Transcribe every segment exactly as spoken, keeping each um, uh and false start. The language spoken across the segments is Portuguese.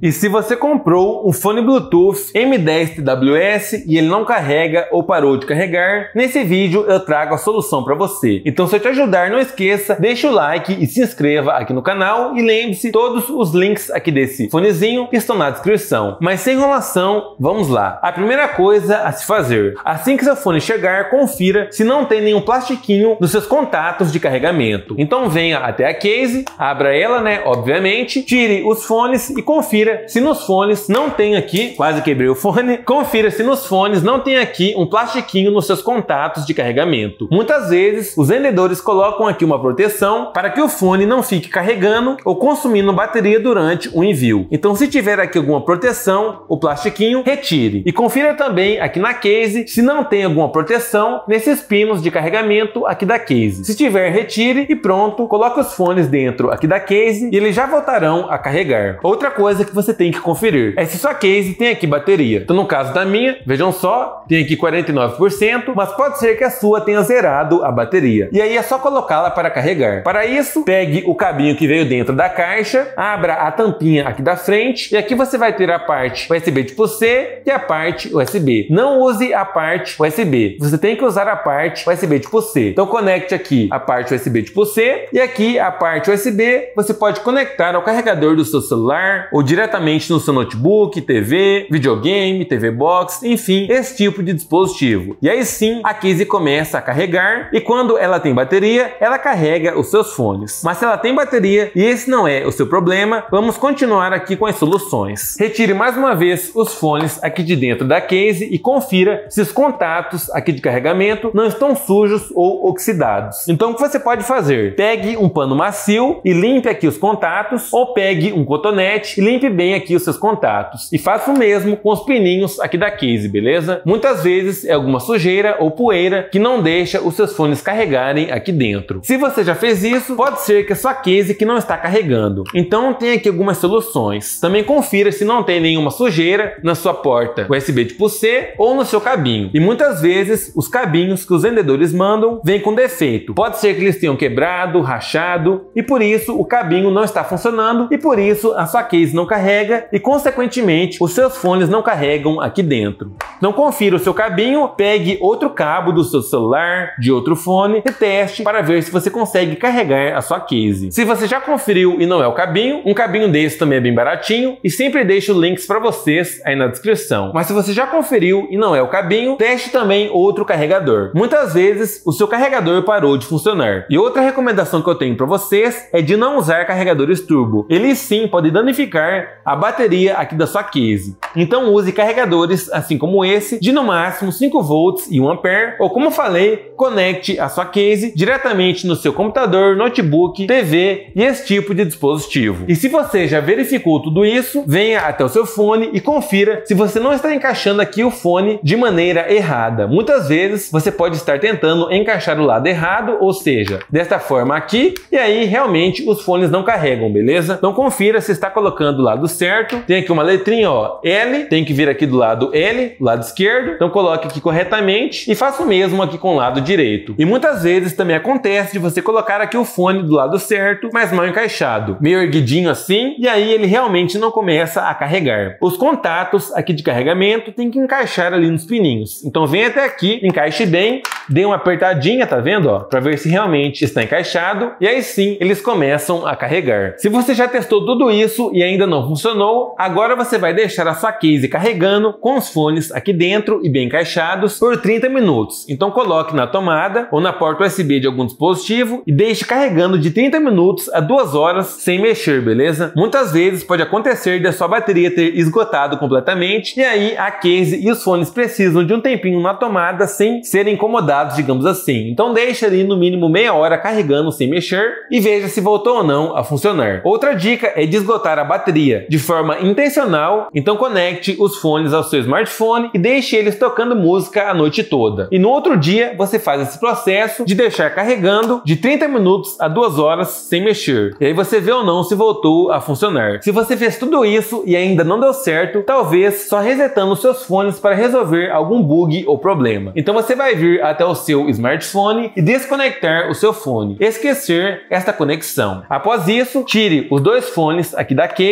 E se você comprou um fone Bluetooth M dez T W S e ele não carrega ou parou de carregar, nesse vídeo eu trago a solução para você. Então, se eu te ajudar, não esqueça, deixa o like e se inscreva aqui no canal, e lembre-se, todos os links aqui desse fonezinho estão na descrição. Mas sem enrolação, vamos lá. A primeira coisa a se fazer: assim que seu fone chegar, confira se não tem nenhum plastiquinho nos seus contatos de carregamento. Então venha até a case, abra ela, né, obviamente, tire os fones e confira se nos fones não tem aqui, quase quebrei o fone, confira se nos fones não tem aqui um plastiquinho nos seus contatos de carregamento. Muitas vezes os vendedores colocam aqui uma proteção para que o fone não fique carregando ou consumindo bateria durante o envio. Então, se tiver aqui alguma proteção, o plastiquinho, retire. E confira também aqui na case se não tem alguma proteção nesses pinos de carregamento aqui da case. Se tiver, retire e pronto, coloque os fones dentro aqui da case e eles já voltarão a carregar. Outra coisa que você tem que conferir é se sua case tem aqui bateria. Então, no caso da minha, vejam só, tem aqui quarenta e nove por cento, mas pode ser que a sua tenha zerado a bateria. E aí é só colocá-la para carregar. Para isso, pegue o cabinho que veio dentro da caixa, abra a tampinha aqui da frente e aqui você vai ter a parte U S B tipo C e a parte U S B. Não use a parte U S B, você tem que usar a parte U S B tipo C. Então conecte aqui a parte U S B tipo C e aqui a parte U S B você pode conectar ao carregador do seu celular ou diretamente no seu notebook, T V, videogame, T V Box, enfim, esse tipo de dispositivo. E aí sim, a case começa a carregar e quando ela tem bateria, ela carrega os seus fones. Mas se ela tem bateria e esse não é o seu problema, vamos continuar aqui com as soluções. Retire mais uma vez os fones aqui de dentro da case e confira se os contatos aqui de carregamento não estão sujos ou oxidados. Então o que você pode fazer? Pegue um pano macio e limpe aqui os contatos, ou pegue um cotonete e limpe bem aqui os seus contatos. E faça o mesmo com os pininhos aqui da case, beleza? Muitas vezes é alguma sujeira ou poeira que não deixa os seus fones carregarem aqui dentro. Se você já fez isso, pode ser que a sua case que não está carregando. Então tem aqui algumas soluções. Também confira se não tem nenhuma sujeira na sua porta U S B tipo C ou no seu cabinho. E muitas vezes os cabinhos que os vendedores mandam vêm com defeito. Pode ser que eles tenham quebrado, rachado e por isso o cabinho não está funcionando e por isso a sua case não carrega e consequentemente os seus fones não carregam aqui dentro. Então confira o seu cabinho, pegue outro cabo do seu celular, de outro fone e teste para ver se você consegue carregar a sua case. Se você já conferiu e não é o cabinho, um cabinho desse também é bem baratinho e sempre deixo links para vocês aí na descrição. Mas se você já conferiu e não é o cabinho, teste também outro carregador. Muitas vezes o seu carregador parou de funcionar. E outra recomendação que eu tenho para vocês é de não usar carregadores turbo. Eles sim podem danificar a bateria aqui da sua case. Então use carregadores assim como esse, de no máximo cinco volts e um ampere, ou como falei, conecte a sua case diretamente no seu computador, notebook, T V e esse tipo de dispositivo. E se você já verificou tudo isso, venha até o seu fone e confira se você não está encaixando aqui o fone de maneira errada. Muitas vezes você pode estar tentando encaixar o lado errado, ou seja, desta forma aqui, e aí realmente os fones não carregam, beleza? Então confira se está colocando o lado certo. Tem aqui uma letrinha, ó, L, tem que vir aqui do lado L, lado esquerdo. Então coloque aqui corretamente e faça o mesmo aqui com o lado direito. E muitas vezes também acontece de você colocar aqui o fone do lado certo, mas mal encaixado, meio erguidinho assim, e aí ele realmente não começa a carregar. Os contatos aqui de carregamento tem que encaixar ali nos pininhos. Então vem até aqui, encaixe bem, dê uma apertadinha, tá vendo, ó, para ver se realmente está encaixado, e aí sim eles começam a carregar. Se você já testou tudo isso e ainda não funcionou, agora você vai deixar a sua case carregando com os fones aqui dentro e bem encaixados por trinta minutos. Então coloque na tomada ou na porta U S B de algum dispositivo e deixe carregando de trinta minutos a duas horas sem mexer, beleza? Muitas vezes pode acontecer de a sua bateria ter esgotado completamente e aí a case e os fones precisam de um tempinho na tomada sem serem incomodados, digamos assim. Então deixe ali no mínimo meia hora carregando sem mexer e veja se voltou ou não a funcionar. Outra dica é de esgotar a bateria de forma intencional, então conecte os fones ao seu smartphone e deixe eles tocando música a noite toda. E no outro dia você faz esse processo de deixar carregando de trinta minutos a duas horas sem mexer. E aí você vê ou não se voltou a funcionar. Se você fez tudo isso e ainda não deu certo, talvez só resetando os seus fones para resolver algum bug ou problema. Então você vai vir até o seu smartphone e desconectar o seu fone, esquecer esta conexão. Após isso, tire os dois fones aqui da case e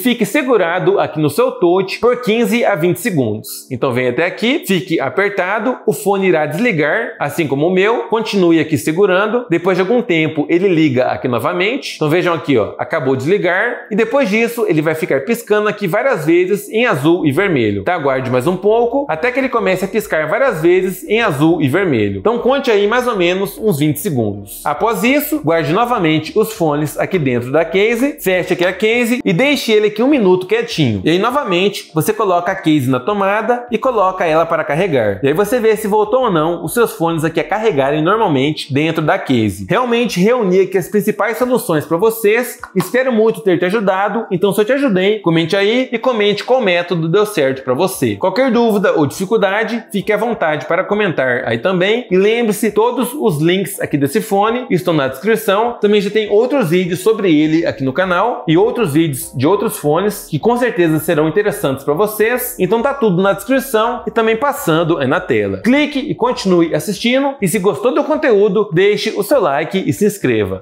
fique segurado aqui no seu touch por quinze a vinte segundos. Então venha até aqui, fique apertado, o fone irá desligar, assim como o meu, continue aqui segurando, depois de algum tempo ele liga aqui novamente, então vejam aqui, ó, acabou de ligar, e depois disso ele vai ficar piscando aqui várias vezes em azul e vermelho, tá? Aguarde mais um pouco, até que ele comece a piscar várias vezes em azul e vermelho, então conte aí mais ou menos uns vinte segundos. Após isso, guarde novamente os fones aqui dentro da case, feche aqui a case e deixe ele aqui um minuto quietinho, e aí novamente você coloca a case na tomada e coloca ela para carregar, e aí você vê se voltou ou não os seus fones aqui a carregarem normalmente dentro da case. Realmente reuni aqui as principais soluções para vocês, espero muito ter te ajudado, então se eu te ajudei, comente aí e comente qual método deu certo para você. Qualquer dúvida ou dificuldade, fique à vontade para comentar aí também, e lembre-se, todos os links aqui desse fone estão na descrição, também já tem outros vídeos sobre ele aqui no canal e outros vídeos de outros fones que com certeza serão interessantes para vocês, então tá tudo na descrição e também passando aí na tela. Clique e continue assistindo, e se gostou do conteúdo, deixe o seu like e se inscreva.